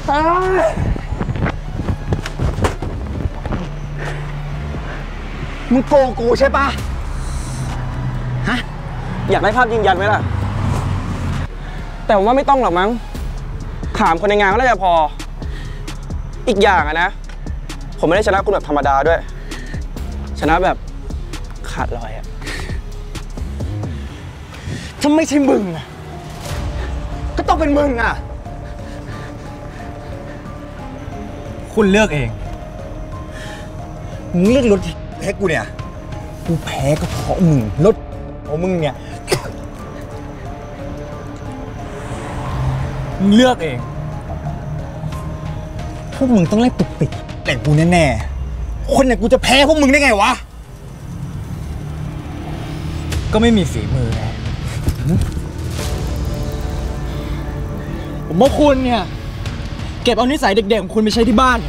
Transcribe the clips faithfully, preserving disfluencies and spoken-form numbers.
มึงโกงกูใช่ปะฮะอยากได้ภาพยืนยันไหมล่ะแต่ผมว่าไม่ต้องหรอกมั้งถามคนในงานก็น่าจะพออีกอย่างอะนะผมไม่ได้ชนะคุณแบบธรรมดาด้วยชนะแบบขาดลอยอะถ้าไม่ใช่มึงอะก็ต้องเป็นมึงอะคุณเลือกเองมึงเลือกรถแพ้กูเนี่ยกูแพ้ก็เพราะมึงรถเพราะมึงเนี่ยมึงเลือกเองพวกมึงต้องไล่ตุกติกแต่กูแน่ๆคนเนี่ยกูจะแพ้พวกมึงได้ไงวะก็ไม่มีฝีมือไงผมว่าคุณเนี่ยเก็บเอานิสัยเด็กๆของคุณไปใช้ที่บ้าน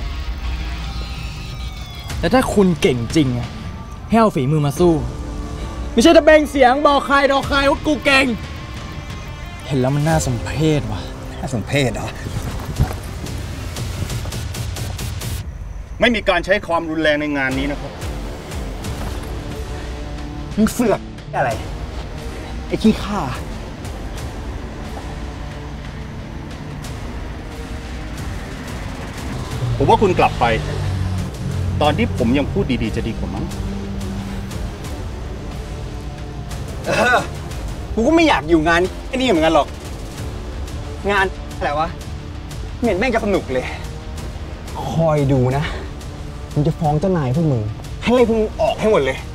แต่ถ้าคุณเก่งจริงให้เอาฝีมือมาสู้ไม่ใช่ตะเบงเสียงบอกใครดอกใครว่ากูเก่งเห็นแล้วมันน่าสมเพชว่ะน่าสมเพชเหรอไม่มีการใช้ความรุนแรงในงานนี้นะครับมึงเสือกอะไรไอ้ขี้ข้าผมว่าคุณกลับไปตอนที่ผมยังพูดดีๆจะดีกว่ามั้งเออกูก็ไม่อยากอยู่งานไอ้นี่เหมือนกันหรอกงานอะไรวะเหม็นแม่งจะสนุกเลยคอยดูนะมึงจะฟ้องเจ้านายพวกมึงให้ไล่พวกมึงออกให้หมดเลย